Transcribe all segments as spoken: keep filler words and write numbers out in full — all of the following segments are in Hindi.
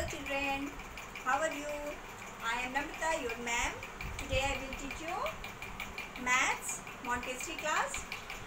children, how are you? I am Namrata, your ma'am. Today I will teach you maths Montessori class.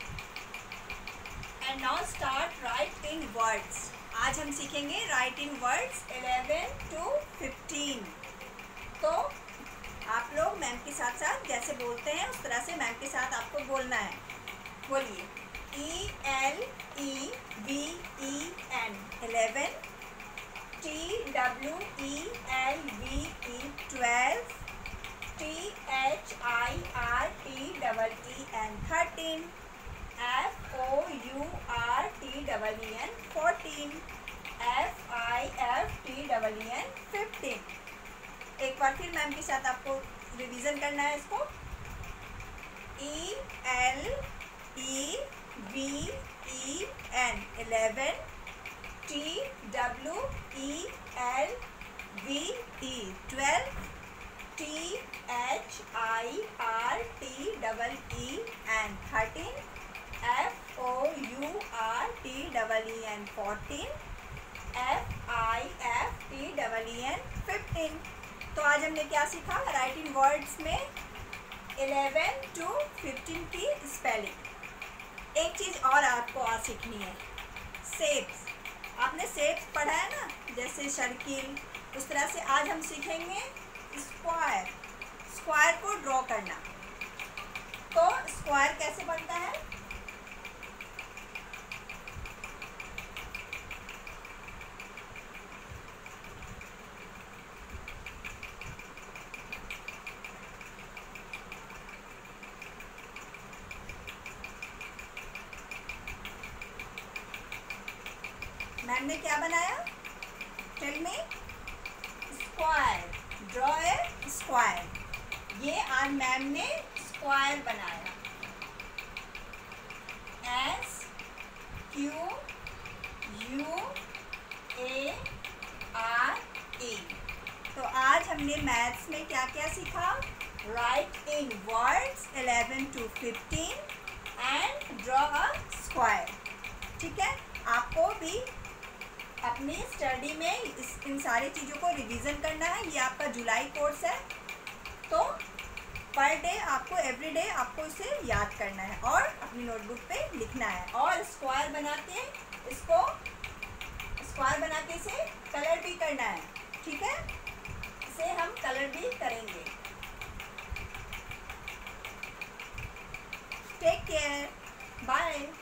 And now start writing words. आज हम सीखेंगे writing words eleven to fifteen. तो आप लोग मैम के साथ साथ जैसे बोलते हैं उस तरह से मैम के साथ आपको बोलना है. बोलिए E L E V E N eleven, T W E L V E twelve, T H I R T E E N thirteen, F O U R T E E N fourteen, F I F T E E N fifteen. एक बार फिर मैम के साथ आपको रिवीजन करना है इसको. E L E V E N eleven, T W E L V E twelve, T H I R T E E N thirteen, F O U R T E E N fourteen, F I F T E E N fifteen. तो आज हमने क्या सीखा राइटिंग वर्ड्स में eleven to fifteen की स्पेलिंग. एक चीज़ और आपको आज सीखनी है, शेप्स. आपने शेप्स पढ़ा है ना, जैसे सर्किल, उस तरह से आज हम सीखेंगे स्क्वायर. स्क्वायर को ड्रॉ करना. तो स्क्वायर कैसे बनता है? मैम ने क्या बनाया? Tell me. Square. Draw a square. ये आज मैम ने स्क्वायर बनाया. S Q U A R E. तो आज हमने मैथ्स में क्या क्या सीखा? Write in words eleven to fifteen and draw a square. ठीक है, आपको भी अपनी स्टडी में इस इन सारी चीज़ों को रिवीजन करना है. ये आपका जुलाई कोर्स है, तो पर डे आपको एवरी डे आपको इसे याद करना है और अपनी नोटबुक पे लिखना है. और स्क्वायर बनाते इसको स्क्वायर बना के इसे कलर भी करना है. ठीक है, इसे हम कलर भी करेंगे. Take care. बाय.